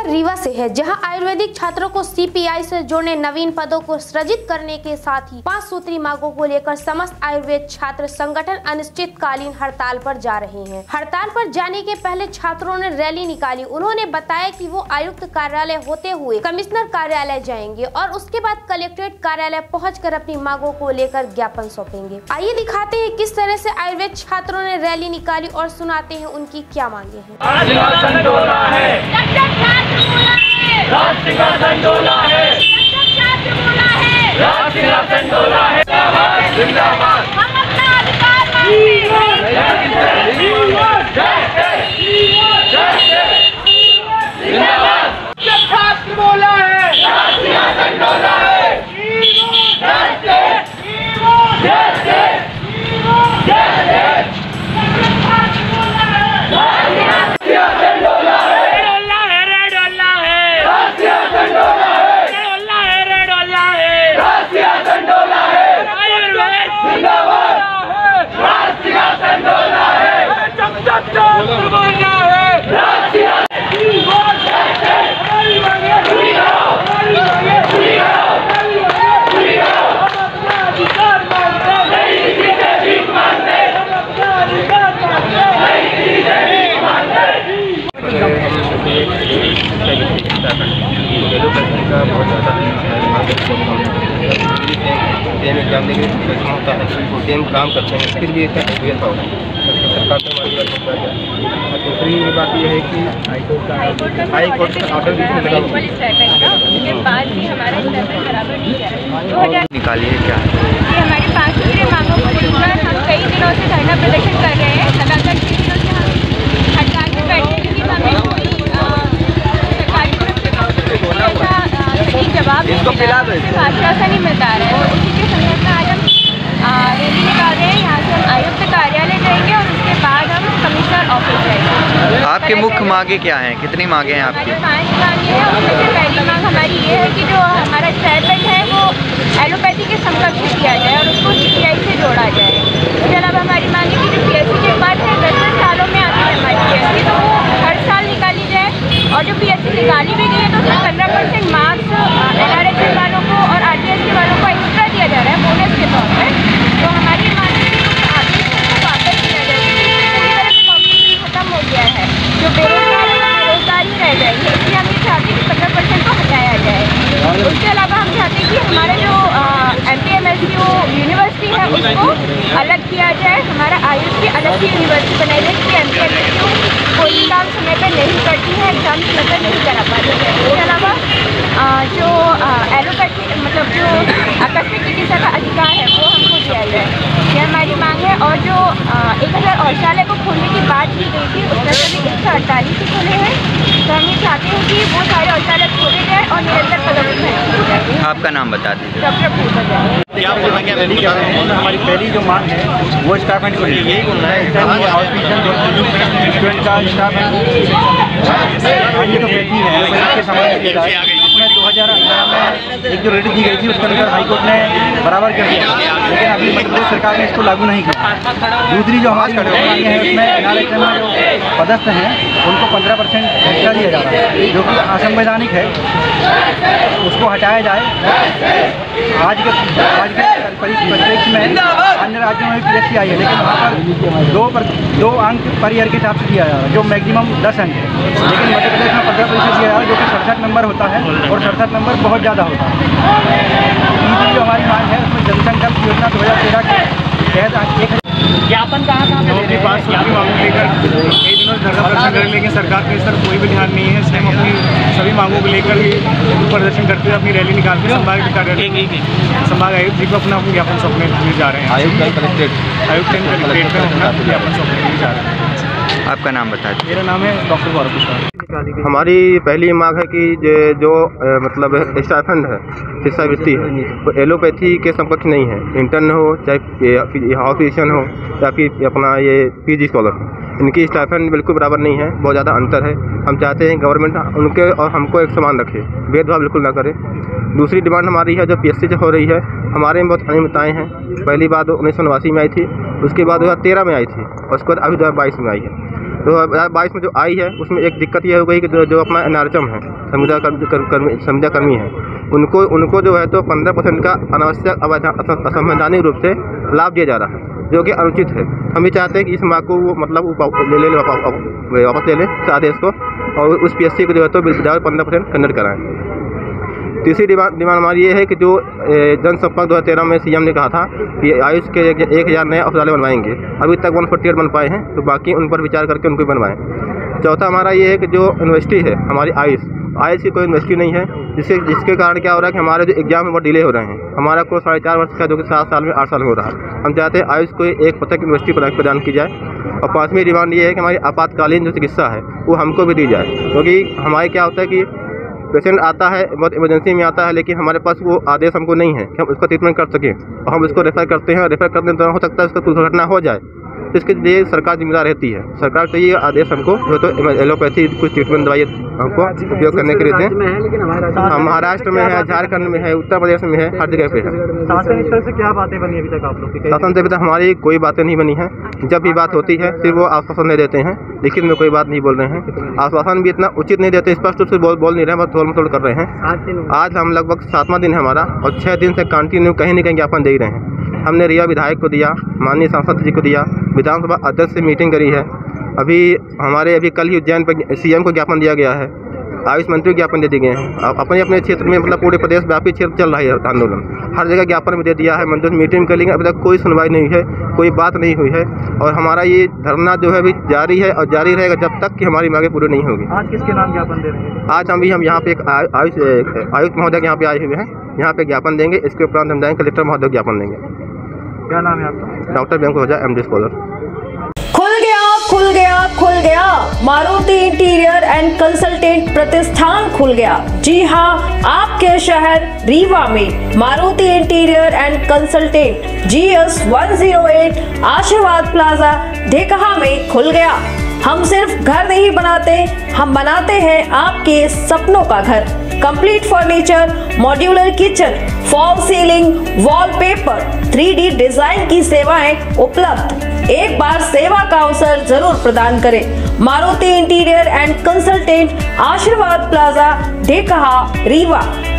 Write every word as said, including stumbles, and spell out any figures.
रीवा से है, जहां आयुर्वेदिक छात्रों को सीपीआई से जोड़ने, नवीन पदों को सृजित करने के साथ ही पांच सूत्री मांगों को लेकर समस्त आयुर्वेद छात्र संगठन अनिश्चितकालीन हड़ताल पर जा रहे हैं। हड़ताल पर जाने के पहले छात्रों ने रैली निकाली। उन्होंने बताया कि वो आयुक्त कार्यालय होते हुए कमिश्नर कार्यालय जाएंगे और उसके बाद कलेक्ट्रेट कार्यालय पहुंचकर अपनी मांगों को लेकर ज्ञापन सौंपेंगे। आइए दिखाते हैं किस तरह से आयुर्वेद छात्रों ने रैली निकाली और सुनाते हैं उनकी क्या मांगे हैं। राष्ट्र का संडोला है, राष्ट्र का संडोला है, जिंदाबाद, हम अपना अधिकार मांगते हैं, जिंदाबाद, छात्र बोला है, राष्ट्र का संडोला है, एग्जाम देने होता है, सेम काम करते हैं, फिर भी इसका तबियत होगा सरकार से हमारी बात। और दूसरी बात यह है कि हाई कोर्ट का ऑर्डर भी निकालिए क्या ये हमारी पाँच सूत्री मांगों को लेकर हम कई दिनों से धरना प्रदर्शन कर रहे हैं। लगातार कई दिनों से हम हड़ताल पर बैठे, लेकिन हमें कोई सरकारी तरफ से सही जवाब आश्वासन नहीं मिलता रहा है। उसी के संदर्भ में आज हम रैली निकाल रहे हैं। यहाँ से हम आयुक्त कार्यालय जाएंगे और उसके बाद हम कमिश्नर ऑफिस जाएंगे। आपकी मुख्य मांगे क्या हैं? कितनी मांगे हैं आपकी? पाँच मांगे हैं। उसमें से पहली मांग हमारी ये है कि जो हमारा स्टाइपेंड है वो एलोपैथी के समकक्ष किया जाए और उसको सीपीआई से जोड़ा जाए। इसके अलावा हमारी मांग है कि जो पीएससी के बाद है दस दस सालों में आती है हमारी पीएससी, तो वो हर साल निकाली जाए। और जो पीएससी निकाली भी गई है तो उसमें पंद्रह परसेंट मार्क्स एनआरएचएस वालों को और आरटीएस के वालों को एक्स्ट्रा दिया जा रहा है बोनस के तौर पर। तो हमारी मांग है कि कुछ आदेश को वापस किया जाए, पूरी तरह से कॉम्पिटिशन खत्म हो गया है। जो बेरोजगार है वो बेरोजगार ही रह जाएंगे, इसलिए हम ये चाहते हैं कि पंद्रह परसेंट को हटाया जाए। उसके अलावा हम चाहते हैं कि हमारे जो M P M S U university है उसको अलग किया जाए, हमारा आयुष की अलग की यूनिवर्सिटी बनाई जाए, क्योंकि M P M S U कोई काम समय पर नहीं करती है, एग्जाम समय पर नहीं करा पाती है। इसके अलावा जो एलोपैथी मतलब जो आकस्मिक चिकित्सा का अधिकार है वो हमको दिया जाए, ये हमारी मांग है। और जो एक हज़ार औषधालय को खोलने की बात की गई थी उसमें सभी एक सौ अड़तालीस ही खुले हैं, तो हम ये चाहते हैं कि वो सारे औषधालय खोले जाए और निरंतर पदोन्नति की जाए। आपका नाम बता दीजिए। डॉक्टर भूल जाए। क्या बोलना क्या रैली कर रहे हैं? हमारी पहली जो मांग है वो स्टाइपेंड को लेकर यही बोलना है। स्टूडेंट का स्टाइपेंड एलोपैथी है इसके समाज में दो हज़ार अठारह में एक जो रेट दी गई थी उसके अंदर हाईकोर्ट ने बराबर कर दिया, लेकिन अभी मध्य प्रदेश सरकार ने इसको लागू नहीं किया। दूसरी जो हमारी मांगे हैं उसमें एनआरएचएस में जो पदस्थ हैं उनको पंद्रह परसेंट एक्स्ट्रा दिया जा रहा है, जो कि असंवैधानिक है, उसको हटाया जाए। आज के आज के परिप्रेक्ष्य में अन्य राज्यों में पीएससी आई है, लेकिन वहाँ पर दो पर दो अंक पर ईयर के हिसाब से दिया जा रहा है, जो मैक्सिमम दस अंक है, लेकिन मध्य प्रदेश में पंद्रह प्रतिशत दिया जा रहा है, जो कि सड़सठ नंबर होता है और सड़सठ नंबर बहुत ज़्यादा होता है। तीसरी जो हमारी मांग है उसमें जनसंकल्प योजना दो हज़ार तेरह के तहत एक ज्ञापन कहाँ कहाँ पे अपनी पास सभी मांगों को लेकर कई दिनों से धरना प्रदर्शन कर रहे हैं, लेकिन सरकार का इस तरफ कोई भी ध्यान नहीं है। इसलिए हम अपनी सभी मांगों को लेकर ही प्रदर्शन करते हुए अपनी रैली निकाल के संभाग कार्यालय संभाग आयुक्त जी को अपना ज्ञापन सौंपने के लिए जा रहे हैं। आयुक्त कलेक्ट्रेट आयुक्त कलेक्ट्रेट में अपना ज्ञापन सौंपने के लिए जा रहे हैं। आपका नाम बता दीजिए। मेरा नाम है डॉक्टर गौरव कुशवाहा। हमारी पहली मांग है कि जो, जो मतलब स्टाइपेंड है, शिक्षावृत्ति है, तो एलोपैथी के समकक्ष नहीं है। इंटर्न हो चाहे हाउस फिजिशियन हो या फिर अपना ये पीजी स्कॉलर, इनकी स्टाइपेंड बिल्कुल बराबर नहीं है, बहुत ज़्यादा अंतर है। हम चाहते हैं गवर्नमेंट उनके और हमको एक समान रखे, भेदभाव बिल्कुल ना करे। दूसरी डिमांड हमारी है जो पीएससी से हो रही है, हमारे में बहुत अनियमितताएँ हैं। पहली बार उन्नीस सौ नवासी में आई थी, उसके बाद दो हज़ार तेरह में आई थी और उसके बाद अभी दो हज़ार बाईस में आई है। तो दो हज़ार बाईस में जो आई है उसमें एक दिक्कत ये हो गई कि जो, जो अपना एन आर एच एम है, संविदा कर्मी संविदा कर्मी है, उनको उनको जो है तो पंद्रह परसेंट का अनावश्यक असंवैधानिक रूप से लाभ दिया जा रहा है, जो कि अनुचित है। हम भी चाहते हैं कि इस मांग को वो मतलब ले ले वापस ले लें इस आदेश को, और उस पी एस सी को जो है तो विदाउट पंद्रह परसेंट कन्वर्ट कराएँ। तीसरी डिमांड डिमांड हमारी ये है कि जो जनसंपर्क दो हज़ार तेरह में सी एम ने कहा था कि आयुष के एक हज़ार नए अस्पताल बनवाएंगे, अभी तक एक सौ अड़तालीस बन पाए हैं, तो बाकी उन पर विचार करके उनको बनवाएं। चौथा हमारा ये है कि जो यूनिवर्सिटी है हमारी आयुष आयुष की कोई यूनिवर्सिटी नहीं है, जिसके जिसके कारण क्या हो रहा है कि हमारे जो एग्जाम है वो डिले हो रहे हैं। हमारा कोर्स साढ़े चार वर्ष का जो कि सात साल में आठ साल हो रहा है। हम चाहते हैं आयुष को एक पृथक यूनिवर्सिटी प्रदान की जाए। और पाँचवीं डिमांड ये है कि हमारी आपातकालीन जो चिकित्सा है वो हमको भी दी जाए, क्योंकि हमारे क्या होता है कि पेशेंट आता है, बहुत इमरजेंसी में आता है, लेकिन हमारे पास वो आदेश हमको नहीं है कि हम उसका ट्रीटमेंट कर सकें, और हम उसको रेफ़र करते हैं, और रेफ़र करने के दौरान हो सकता है उसका दुर्घटना हो जाए, तो इसके लिए सरकार जिम्मेदार रहती है। सरकार से ये आदेश हमको जो तो एलोपैथी कुछ ट्रीटमेंट दवाई हमको उपयोग करने के लिए दें। हम महाराष्ट्र में है, झारखंड में है, उत्तर प्रदेश में है, हर जगह पे है। शासन स्तर से क्या बातें बनी अभी तक आप लोग की? शासन से अभी तक हमारी कोई बातें नहीं बनी हैं। जब भी बात होती है सिर्फ वो आश्वासन नहीं देते हैं, लिखित में कोई बात नहीं बोल रहे हैं। आश्वासन भी इतना उचित नहीं देते, स्पष्ट रूप से बोल बोल नहीं रहे हैं, बस थोड़ मथोड़ कर रहे हैं। आज हम लगभग सातवां दिन है हमारा, और छः दिन से कंटिन्यू कहीं न कहीं ज्ञापन दे ही रहे हैं। हमने रिया विधायक को दिया, माननीय सांसद जी को दिया, विधानसभा अध्यक्ष से मीटिंग करी है। अभी हमारे अभी कल ही उज्जैन पर सीएम को ज्ञापन दिया गया है, आयुष मंत्री को ज्ञापन दे दिए गए हैं। अपने अपने क्षेत्र में मतलब पूरे प्रदेश व्यापी क्षेत्र चल रहा है आंदोलन, हर जगह ज्ञापन भी दे दिया है, मंत्री मीटिंग कर लेंगे, अभी तक कोई सुनवाई नहीं है, कोई बात नहीं हुई है। और हमारा ये धरना जो है अभी जारी है, और जारी रहेगा जब तक कि हमारी मांगें पूरी नहीं होगी। आज किसके नाम ज्ञापन दे रहे हैं? आज हम भी हम यहाँ पे एक आयुष आयुक्त महोदय यहाँ पे आए हुए हैं, यहाँ पे ज्ञापन देंगे। इसके उपरांत हम जाएंगे कलेक्टर महोदय ज्ञापन देंगे। क्या नाम है आपका? डॉक्टर बैंक हो जाए एम डी स्कॉलर। खुल गया खुल गया खुल गया मारुति इंटीरियर एंड कंसल्टेंट प्रतिष्ठान खुल गया। जी हाँ, आपके शहर रीवा में Maruti interior and consultant G S one zero eight Ashirwad plaza Dhekaha में खुल गया। हम सिर्फ घर नहीं बनाते, हम बनाते हैं आपके सपनों का घर। Complete furniture, modular kitchen, fall ceiling, wallpaper, three D design की सेवाएं उपलब्ध। एक बार सेवा का अवसर जरूर प्रदान करें। Maruti interior and consultant Ashirwad plaza Dhekaha Rewa.